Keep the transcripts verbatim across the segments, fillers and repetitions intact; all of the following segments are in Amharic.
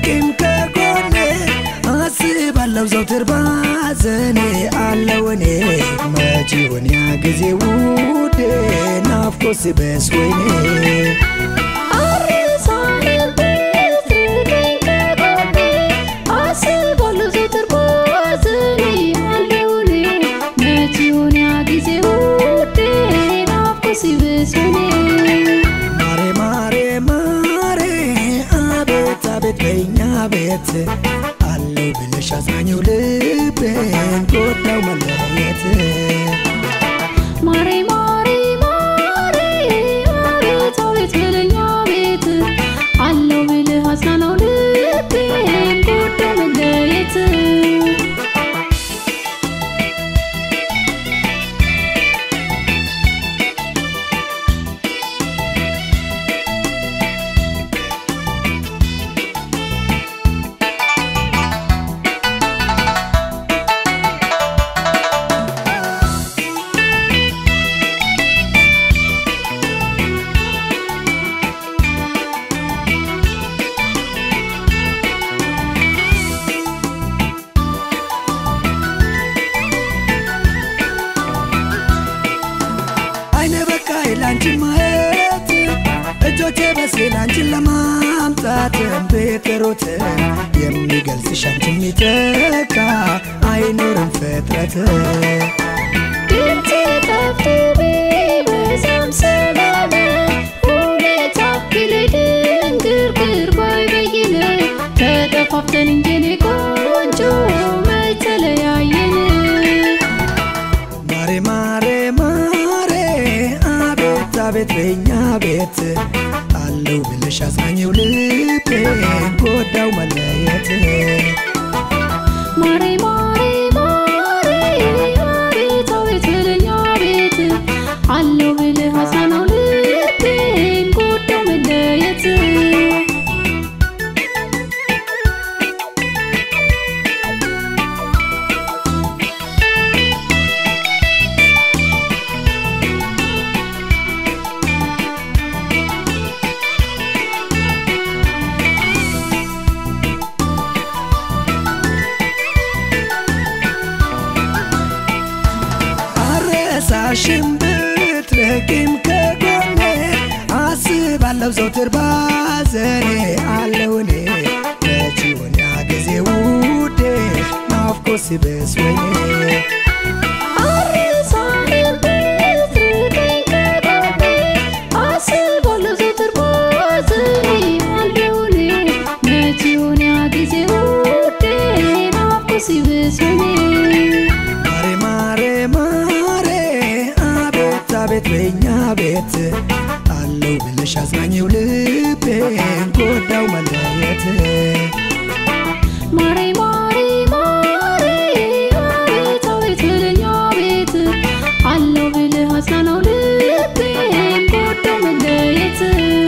ድረቂም ከጎኔ አስባለሁ ዘውትር ባዘኔ አለውኔ መጪውን ያ ጊዜ ውዴ ናፍቆት ሲበስ ወይኔ Mare mare mare abet abet beኛ ቤት አለው ብለሽ አዝናኝው ልቤን ጎዳው መለየት Mare mare mare abet abet beኛ ቤት አለው ብለሽ አዝናኝው ልቤን ጎዳው መለየት ላንቺ ማየት እጆቼ በስላንቺ ለማምጣት በከሮት የሚገልጽሽ አንቺ ሚተካ አይኖርም ፍጥረት ድምጽ ጠፍቶቢ በዛም ሰበብ ሁኔታ ቢልድን ግርግር ባይበይን ተጠፋፍተን እንጀኔ ቆንጆ መተለያየን ማሬ ማሬ ማሬ አቤት በኛ ቤት አለው ብለሽ አዝናኝው ልቤን ጎዳው መለየት ማሬ ማሬ ማሬ አቤት አቤት በኛ ቤት አለው ብለሽ አዝናኝው ልቤን ጎዳው መለየት ሽምብት ረቂም ከጎኔ አስባለሁ ዘውትር ባዘኔ አለውኔ መጪውን ያ ጊዜ ውዴ ናፍቆት ሲበስ ወይኔ ቤት በኛ ቤት አለው ብለሽ አዝናኝው ልቤን ጎዳው መለየት ማሬ ማሬ ማሬ አቤት አቤት በኛ ቤት አለው ብለሽ አዝናኝው ልቤን ጎዳው መለየት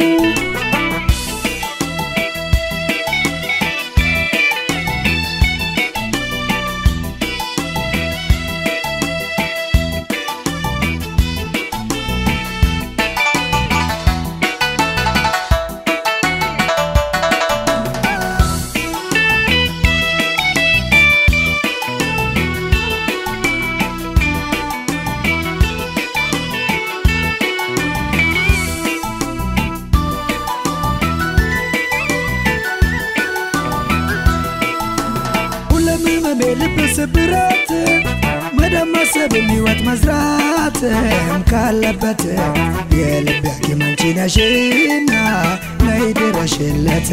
ልብስ ብረት መደማሰብ የሚወት መዝራት ካለበት የልብ ሐኪም አንቺ ነሽና ነይ ድረሽለት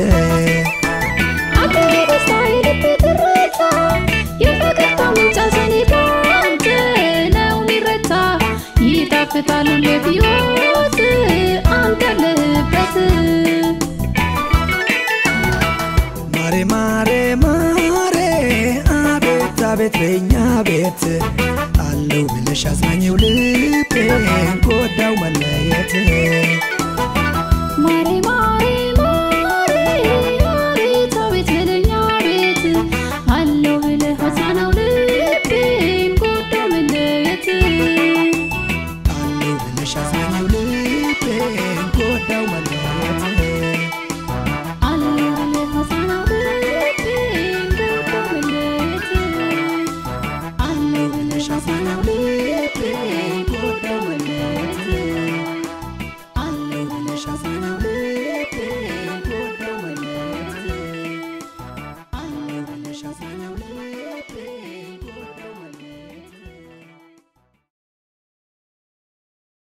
አትደስታ የልብ ትርታ የፈገግታ ምንጭ ዘኔ ባንተ ነው ሚረታ ይጣፍጣል ለህይወት አንተ አለህበት ማሬ ማሬ ማሬ አቤት በኛ ቤት አለው ብለሽ አዝናኝው ልቤን ጎዳው መለየት